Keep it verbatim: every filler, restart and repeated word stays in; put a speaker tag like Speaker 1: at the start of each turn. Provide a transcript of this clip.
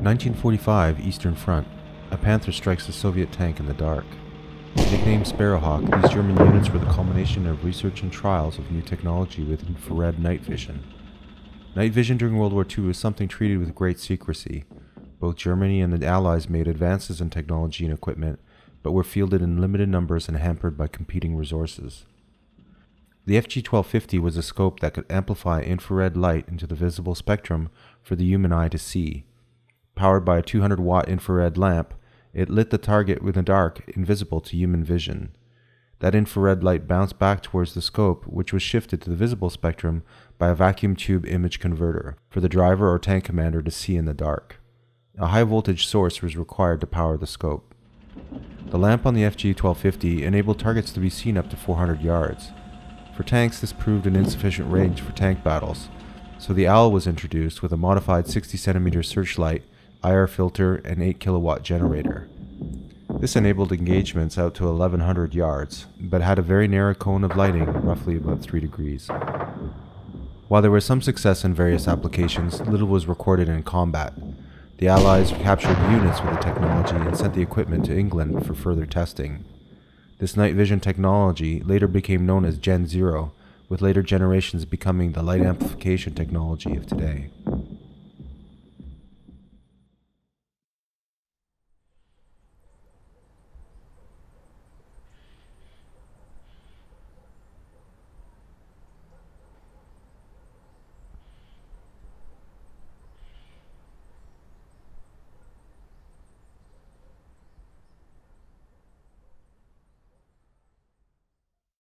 Speaker 1: nineteen forty-five, Eastern Front. A Panther strikes a Soviet tank in the dark. Nicknamed Sparrowhawk, these German units were the culmination of research and trials of new technology with infrared night vision. Night vision during World War Two was something treated with great secrecy. Both Germany and the Allies made advances in technology and equipment, but were fielded in limited numbers and hampered by competing resources. The F G twelve fifty was a scope that could amplify infrared light into the visible spectrum for the human eye to see. Powered by a two hundred watt infrared lamp, it lit the target in the dark, invisible to human vision. That infrared light bounced back towards the scope, which was shifted to the visible spectrum by a vacuum tube image converter for the driver or tank commander to see in the dark. A high voltage source was required to power the scope. The lamp on the F G twelve fifty enabled targets to be seen up to four hundred yards. For tanks, this proved an insufficient range for tank battles, so the owl was introduced with a modified sixty centimeter searchlight, I R filter, and eight kilowatt generator. This enabled engagements out to eleven hundred yards, but had a very narrow cone of lighting, roughly about three degrees. While there was some success in various applications, little was recorded in combat. The Allies captured units with the technology and sent the equipment to England for further testing. This night vision technology later became known as Gen Zero, with later generations becoming the light amplification technology of today.